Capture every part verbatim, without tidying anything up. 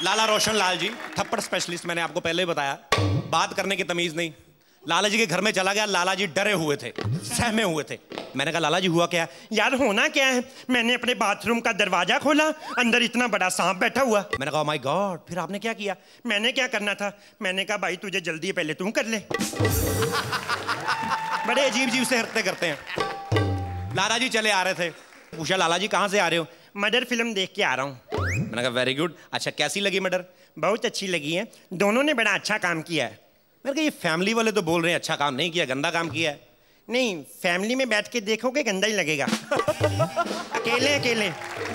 लाला रोशन लाल जी, थप्पड़ स्पेशलिस्ट, मैंने आपको पहले ही बताया, बात करने की तमीज नहीं। लाला जी के घर में चला गया, लाला जी डरे हुए थे, सहमे हुए थे। मैंने कहा लाला जी हुआ क्या? यार होना क्या है, मैंने अपने बाथरूम का दरवाजा खोला, अंदर इतना बड़ा सांप बैठा हुआ। मैंने कहा माय गॉड, फिर आपने क्या किया? मैंने क्या करना था, मैंने कहा भाई तुझे जल्दी है, पहले तू कर ले। बड़े अजीब अजीब से हरकतें करते हैं। लाला जी चले आ रहे थे, पूछा लाला जी कहाँ से आ रहे हो? मर्डर फिल्म देख के आ रहा हूँ। मैंने कहा वेरी गुड, अच्छा कैसी लगी मर्डर? बहुत अच्छी लगी है, दोनों ने बड़ा अच्छा काम किया है। मैंने कहा ये फैमिली वाले तो बोल रहे हैं अच्छा काम नहीं किया, गंदा काम किया है। नहीं, फैमिली में बैठ के देखोगे गंदा ही लगेगा। अकेले अकेले।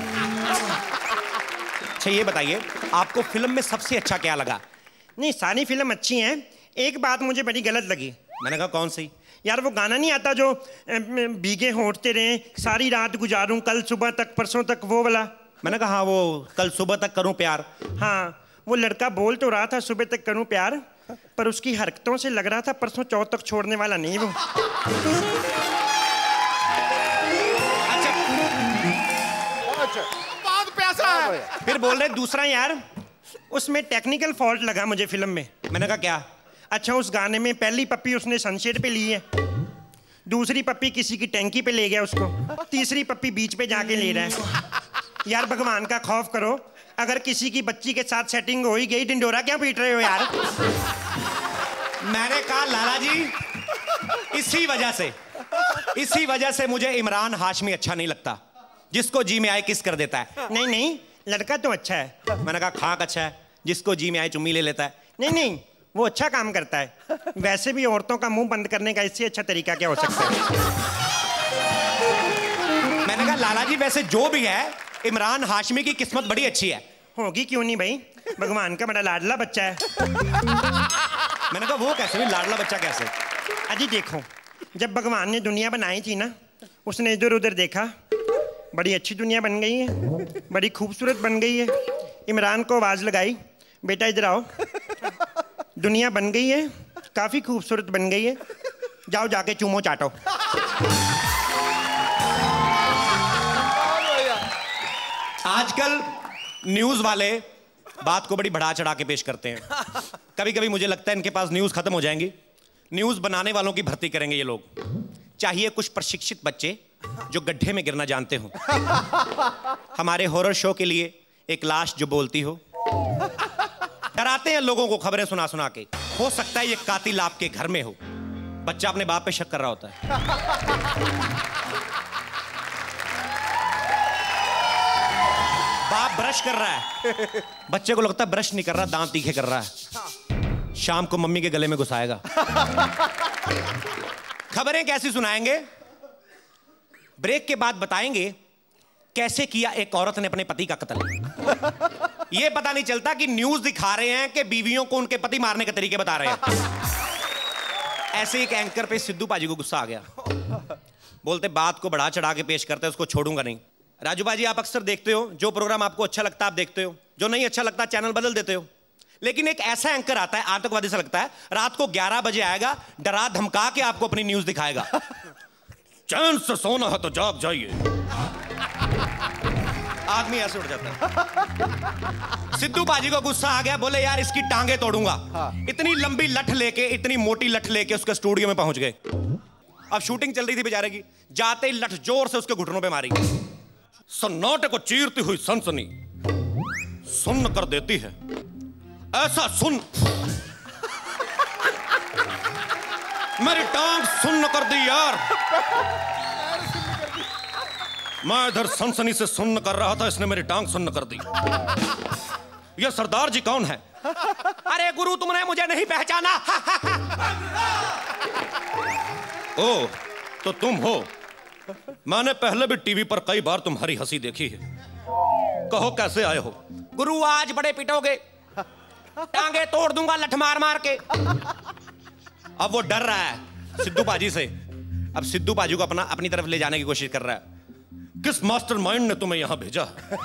अच्छा ये बताइए आपको फिल्म में सबसे अच्छा क्या लगा? नहीं सारी फिल्म अच्छी है, एक बात मुझे बड़ी गलत लगी। मैंने कहा कौन सी? यार वो गाना नहीं आता जो भीगे होठते रहे सारी रात गुजारूं कल सुबह तक परसों तक, वो वाला। मैंने कहा हाँ वो कल सुबह तक करूं प्यार। हाँ वो लड़का बोल तो रहा था सुबह तक करूं प्यार, पर उसकी हरकतों से लग रहा था परसों चौथ तक छोड़ने वाला नहीं वो। अच्छा बहुत प्यासा है। फिर बोल रहे दूसरा यार उसमें टेक्निकल फॉल्ट लगा मुझे फिल्म में। मैंने कहा क्या? अच्छा उस गाने में पहली पप्पी उसने सनसेट पे ली है, दूसरी पप्पी किसी की टैंकी पे ले गया उसको, तीसरी पप्पी बीच पे जाके ले रहा है। यार भगवान का खौफ करो, अगर किसी की बच्ची के साथ सेटिंग हो ही गई, डिंडोरा क्या पीट रहे हो यार? मैंने कहा लाला जी इसी वजह से इसी वजह से मुझे इमरान हाशमी अच्छा नहीं लगता, जिसको जी में आए किस कर देता है। नहीं नहीं लड़का तो अच्छा है। मैंने कहा खाक अच्छा है, जिसको जी में आए चुम्मी ले लेता है। नहीं नहीं वो अच्छा काम करता है, वैसे भी औरतों का मुंह बंद करने का इससे अच्छा तरीका क्या हो सकता है? मैंने कहा लाला जी वैसे जो भी है इमरान हाशमी की किस्मत बड़ी अच्छी है। होगी क्यों नहीं भाई, भगवान का बड़ा लाडला बच्चा है। मैंने कहा वो कैसे भी लाडला बच्चा कैसे? अजी देखो जब भगवान ने दुनिया बनाई थी ना, उसने इधर उधर देखा, बड़ी अच्छी दुनिया बन गई है, बड़ी खूबसूरत बन गई है। इमरान को आवाज लगाई, बेटा इधर आओ, दुनिया बन गई है, काफी खूबसूरत बन गई है, जाओ जाके चूमो चाटो। आजकल न्यूज वाले बात को बड़ी बढ़ा चढ़ा के पेश करते हैं। कभी कभी मुझे लगता है इनके पास न्यूज खत्म हो जाएंगी, न्यूज बनाने वालों की भर्ती करेंगे ये लोग। चाहिए कुछ प्रशिक्षित बच्चे जो गड्ढे में गिरना जानते हो, हमारे हॉरर शो के लिए एक लाश जो बोलती हो। डराते हैं लोगों को खबरें सुना सुना के, हो सकता है ये कातिल आपके घर में हो। बच्चा अपने बाप पे शक कर रहा होता है। बाप ब्रश कर रहा है, बच्चे को लगता है ब्रश नहीं कर रहा, दांत तीखे कर रहा है। शाम को मम्मी के गले में घुसाएगा। खबरें कैसी सुनाएंगे? ब्रेक के बाद बताएंगे कैसे किया एक औरत ने अपने पति का कत्ल। यह पता नहीं चलता कि न्यूज दिखा रहे हैं कि बीवियों को उनके पति मारने के तरीके बता रहे हैं। ऐसे एक एंकर पे सिद्धू पाजी को गुस्सा आ गया, बोलते बात को बढ़ा चढ़ा के पेश करते हैं, उसको छोड़ूंगा नहीं। राजू भाजी आप अक्सर देखते हो, जो प्रोग्राम आपको अच्छा लगता है आप देखते हो, जो नहीं अच्छा लगता चैनल बदल देते हो। लेकिन एक ऐसा एंकर आता है, आतंकवादी सा लगता है, रात को ग्यारह बजे आएगा, डरा धमका के आपको अपनी न्यूज दिखाएगा। चैन से सोना है तो जाग जाइए। आदमी ऐसे उठ जाता है। सिद्धू बाजी को गुस्सा आ गया, बोले यार इसकी टांगे तोड़ूंगा। इतनी लंबी लठ लेके, इतनी मोटी लठ लेके उसके स्टूडियो में पहुंच गए। अब शूटिंग चल रही थी बेचारे की, जाते ही लठ जोर से उसके घुटनों पे मारी। सन्नाटे को चीरती हुई सनसनी सुन्न कर देती है, ऐसा सुन मेरी टांग सुन्न कर दी यार। मैं इधर सनसनी से सुन्न कर रहा था, इसने मेरी टांग सुन्न कर दी। ये सरदार जी कौन है? अरे गुरु तुमने मुझे नहीं पहचाना। ओ तो तुम हो। मैंने पहले भी टीवी पर कई बार तुम्हारी हंसी देखी है। कहो कैसे आए हो? गुरु आज बड़े पिटोगे, टांगे तोड़ दूंगा लठ मार मार के। अब वो डर रहा है सिद्धू पाजी से। अब सिद्धू पाजी को अपना अपनी तरफ ले जाने की कोशिश कर रहा है। किस मास्टरमाइंड ने तुम्हें यहां भेजा?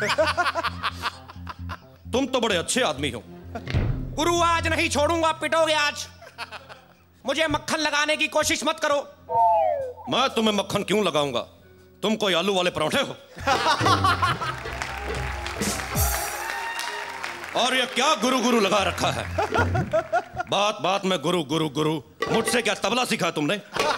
तुम तो बड़े अच्छे आदमी हो। गुरु आज नहीं छोड़ूंगा, पिटोगे आज। मुझे मक्खन लगाने की कोशिश मत करो। मैं तुम्हें मक्खन क्यों लगाऊंगा? तुम कोई आलू वाले पराठे हो? और ये क्या गुरु गुरु लगा रखा है? बात बात में गुरु गुरु गुरु। मुझसे क्या तबला सीखा तुमने?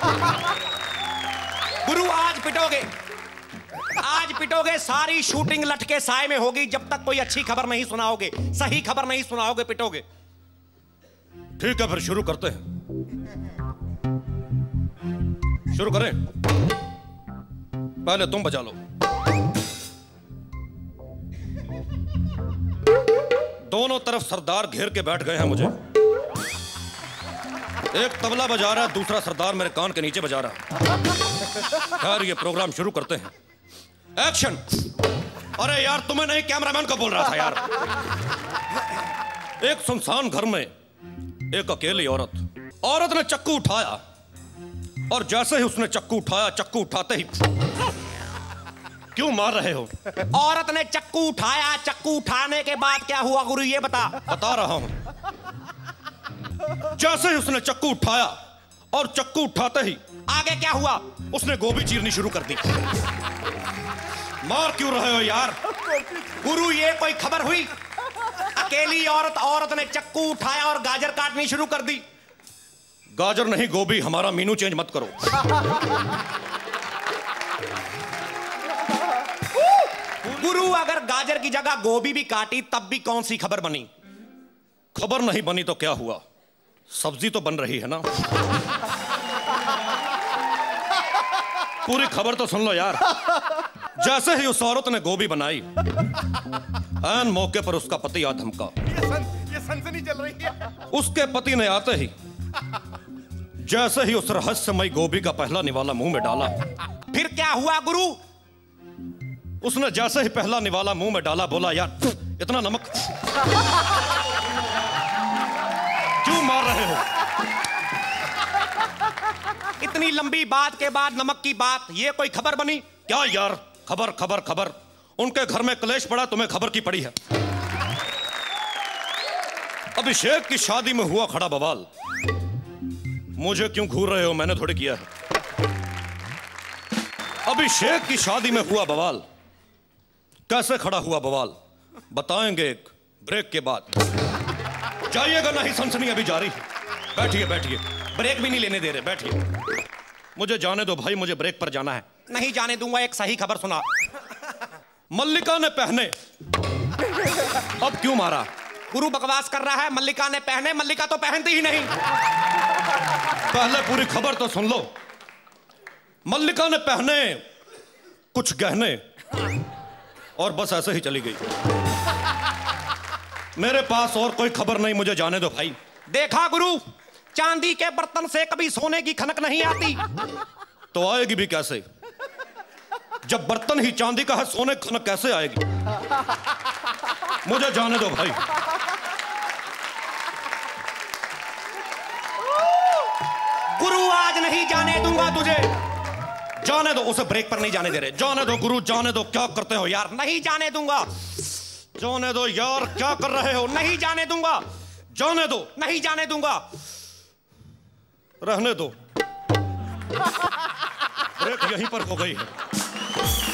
गुरु आज पिटोगे, आज पिटोगे। सारी शूटिंग लटके साए में होगी जब तक कोई अच्छी खबर नहीं सुनाओगे, सही खबर नहीं सुनाओगे, पिटोगे। ठीक है, फिर शुरू करते हैं। शुरू करें? पहले तुम बजा लो। दोनों तरफ सरदार घेर के बैठ गए हैं मुझे। एक तबला बजा रहा है, दूसरा सरदार मेरे कान के नीचे बजा रहा है। खैर, ये प्रोग्राम शुरू करते हैं। एक्शन। अरे यार, तुम्हें नहीं, कैमरामैन को बोल रहा था यार। एक सुनसान घर में एक अकेली औरत औरत ने चक्कू उठाया, और जैसे ही उसने चक्कू उठाया, चक्कू उठाते ही क्यों मार रहे हो? औरत ने चक्कू उठाया, चक्कू उठाने के बाद क्या हुआ गुरु, ये बता। बता रहा हूं। जैसे ही उसने चक्कू उठाया और चक्कू उठाते ही आगे क्या हुआ? उसने गोभी चीरनी शुरू कर दी। मार क्यों रहे हो यार? गुरु, ये कोई खबर हुई? अकेली औरत औरत ने चक्कू उठाया और गाजर काटनी शुरू कर दी। गाजर नहीं, गोभी। हमारा मीनू चेंज मत करो। गुरु, अगर गाजर की जगह गोभी भी काटी तब भी कौन सी खबर बनी? खबर नहीं बनी तो क्या हुआ, सब्जी तो बन रही है ना। पूरी खबर तो सुन लो यार। जैसे ही उस औरत ने गोभी बनाई, ऐन मौके पर उसका पति आ धमका। ये सनसनी चल रही है। उसके पति ने आते ही जैसे ही उस रहस्यमयी गोभी का पहला निवाला मुंह में डाला। फिर क्या हुआ गुरु? उसने जैसे ही पहला निवाला मुंह में डाला, बोला यार इतना नमक क्यों मार रहे हो? इतनी लंबी बात के बाद नमक की बात, ये कोई खबर बनी? क्या यार, खबर खबर खबर। उनके घर में क्लेश पड़ा, तुम्हें खबर की पड़ी है। अभिषेक की शादी में हुआ खड़ा बवाल। मुझे क्यों घूर रहे हो? मैंने थोड़ी किया है। अभिषेक की शादी में हुआ बवाल। कैसे खड़ा हुआ बवाल बताएंगे एक ब्रेक के बाद। जाइएगा नहीं, सनसनी अभी जारी है। बैठिए बैठिए। ब्रेक भी नहीं लेने दे रहे, बैठिए। मुझे जाने दो भाई, मुझे ब्रेक पर जाना है। नहीं जाने दूंगा, एक सही खबर सुना। मल्लिका ने पहने। अब क्यों मारा? गुरु बकवास कर रहा है। मल्लिका ने पहने? मल्लिका तो पहनती ही नहीं। पहले पूरी खबर तो सुन लो। मल्लिका ने पहने कुछ गहने और बस ऐसे ही चली गई। मेरे पास और कोई खबर नहीं, मुझे जाने दो भाई। देखा गुरु, चांदी के बर्तन से कभी सोने की खनक नहीं आती। तो आएगी भी कैसे? जब बर्तन ही चांदी का है, सोने की खनक कैसे आएगी? मुझे जाने दो भाई। गुरु, आज नहीं जाने दूंगा तुझे। जाने दो, उसे ब्रेक पर नहीं जाने दे रहे। जाने दो गुरु, जाने दो। क्या करते हो यार? नहीं जाने दूंगा। जाने दो यार, क्या कर रहे हो? नहीं जाने दूंगा। जाने दो। नहीं जाने दूंगा। रहने दो। ब्रेक यहीं पर हो गई है।